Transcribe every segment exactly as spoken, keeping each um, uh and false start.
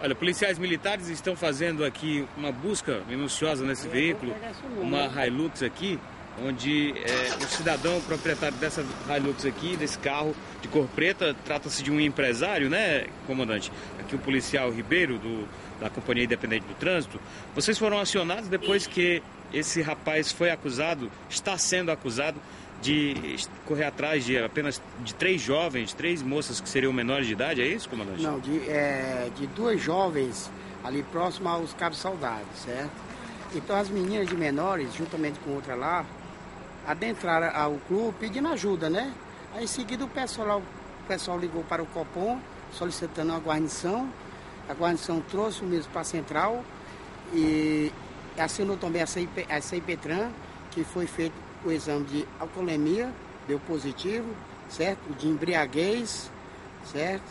Olha, policiais militares estão fazendo aqui uma busca minuciosa nesse veículo, uma Hilux aqui, onde é, o cidadão proprietário dessa Hilux aqui, desse carro de cor preta, trata-se de um empresário, né, comandante? Aqui o policial Ribeiro, do, da Companhia Independente do Trânsito. Vocês foram acionados depois que esse rapaz foi acusado, está sendo acusado de correr atrás de apenas de três jovens, três moças que seriam menores de idade, é isso, comandante? Não, de, é, de duas jovens ali próximo aos Cabos Soldados, certo? Então as meninas de menores, juntamente com outra lá, adentraram ao clube pedindo ajuda, né? Aí em seguida o pessoal, o pessoal ligou para o Copom, solicitando uma guarnição. A guarnição trouxe o mesmo para a central e assinou também a CIPETRAN, que foi feito o exame de alcoolemia, deu positivo, certo? De embriaguez, certo?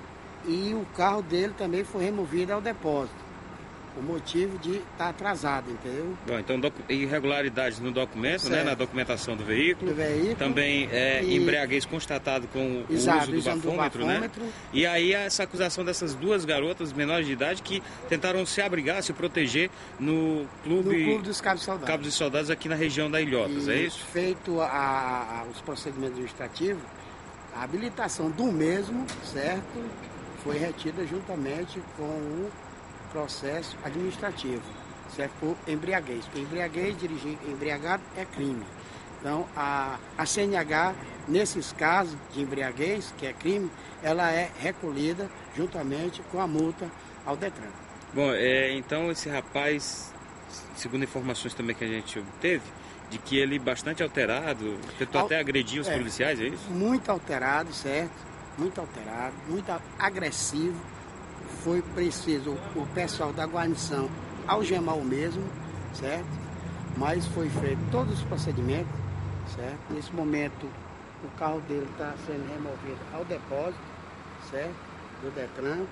E o carro dele também foi removido ao depósito. O motivo de estar atrasado, entendeu? Bom, então irregularidades no documento, né, na documentação do veículo. Do veículo. Também é, e... embriaguez constatado com o Exato, uso do bafômetro, do bafômetro, né? E aí essa acusação dessas duas garotas menores de idade que tentaram se abrigar, se proteger no clube, no clube dos Cabos Soldados. Cabos dos Soldados aqui na região da Ilhotas, e é isso? Feito a, a, os procedimentos administrativos, a habilitação do mesmo, certo? Foi retida juntamente com o processo administrativo, certo? Por embriaguez. Porque embriaguez, dirigir embriagado é crime. Então, a, a C N H, nesses casos de embriaguez, que é crime, ela é recolhida juntamente com a multa ao Detran. Bom, é, então esse rapaz, segundo informações também que a gente obteve, de que ele bastante alterado, tentou Al, até agredir os é, policiais, é isso? Muito alterado, certo? Muito alterado, muito agressivo. Foi preciso o pessoal da guarnição algemar o mesmo, certo? Mas foi feito todos os procedimentos, certo? Nesse momento, o carro dele está sendo removido ao depósito, certo? Do Detran.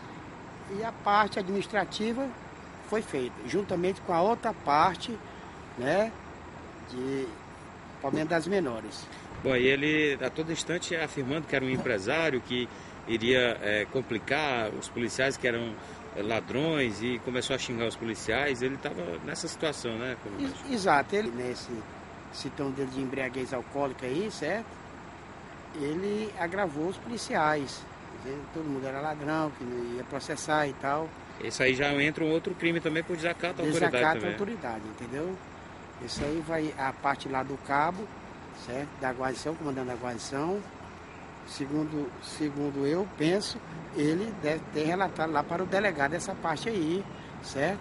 E a parte administrativa foi feita, juntamente com a outra parte, né? De problema das menores. Bom, e ele a todo instante afirmando que era um empresário, que iria é, complicar os policiais, que eram é, ladrões, e começou a xingar os policiais. Ele estava nessa situação, né? Ex exato, ele nesse citão dele de embriaguez alcoólica aí, certo? Ele agravou os policiais. Todo mundo era ladrão, que não ia processar e tal. Isso aí já entra um outro crime também por desacato à autoridade. Desacato à autoridade, entendeu? Isso aí vai a parte lá do cabo, certo? Da guarnição, comandante da guarnição. Segundo, segundo eu penso, ele deve ter relatado lá para o delegado essa parte aí, certo?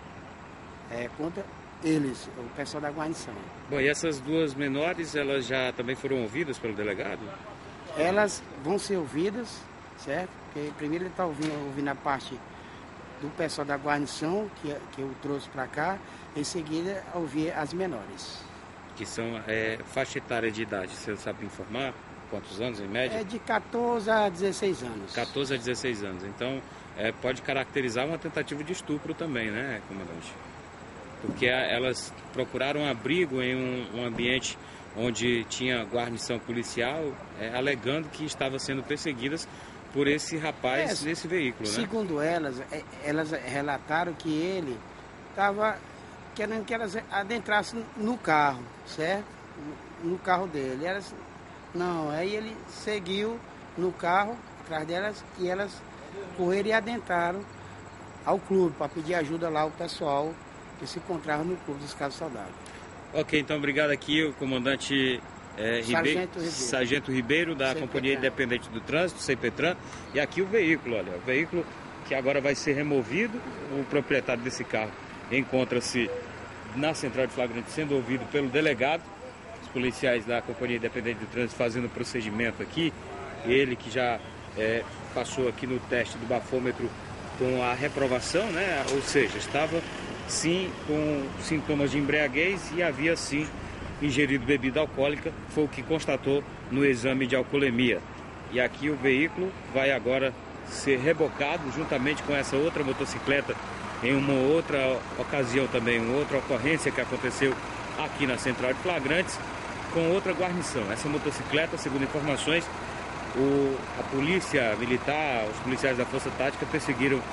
É, contra eles, o pessoal da guarnição. Bom, e essas duas menores, elas já também foram ouvidas pelo delegado? Elas vão ser ouvidas, certo? Porque primeiro ele está ouvindo, ouvindo a parte do pessoal da guarnição, que, que eu trouxe para cá, em seguida ouvir as menores. Que são é, faixa etária de idade, você sabe informar? Quantos anos, em média? É de quatorze a dezesseis anos. quatorze a dezesseis anos. Então, é, pode caracterizar uma tentativa de estupro também, né, comandante? Porque a, elas procuraram abrigo em um, um ambiente onde tinha guarnição policial, é, alegando que estavam sendo perseguidas por esse rapaz é, nesse veículo, né? Segundo elas, é, elas relataram que ele estava querendo que elas adentrassem no carro, certo? No carro dele. Elas... Não, aí ele seguiu no carro atrás delas e elas correram e adentraram ao clube para pedir ajuda lá ao pessoal que se encontrava no clube dos Cabos Soldados. Ok, então obrigado aqui o comandante é, Sargento, Ribeiro, Ribeiro. Sargento Ribeiro da CIPETRAN. Companhia Independente do Trânsito, CIPETRAN, e aqui o veículo, olha, o veículo que agora vai ser removido, o proprietário desse carro encontra-se na central de flagrante sendo ouvido pelo delegado. Policiais da Companhia Independente do Trânsito fazendo o procedimento aqui, ele que já é, passou aqui no teste do bafômetro com a reprovação, né? Ou seja, estava sim com sintomas de embriaguez e havia sim ingerido bebida alcoólica, foi o que constatou no exame de alcoolemia. E aqui o veículo vai agora ser rebocado juntamente com essa outra motocicleta em uma outra ocasião também, uma outra ocorrência que aconteceu aqui na central de flagrantes, com outra guarnição. Essa motocicleta, segundo informações, o, a polícia militar, os policiais da Força Tática perseguiram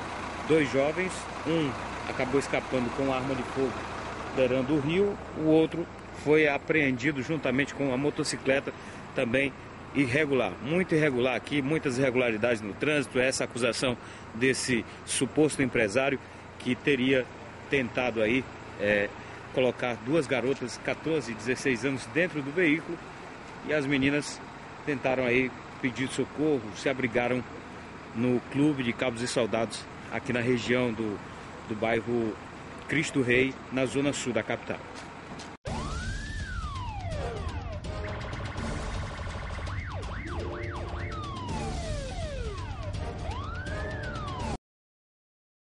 dois jovens, um acabou escapando com arma de fogo beirando o rio, o outro foi apreendido juntamente com uma motocicleta também irregular, muito irregular aqui, muitas irregularidades no trânsito, essa acusação desse suposto empresário que teria tentado aí é, colocar duas garotas, quatorze e dezesseis anos, dentro do veículo, e as meninas tentaram aí pedir socorro, se abrigaram no clube de Cabos e Soldados, aqui na região do, do bairro Cristo Rei, na zona sul da capital.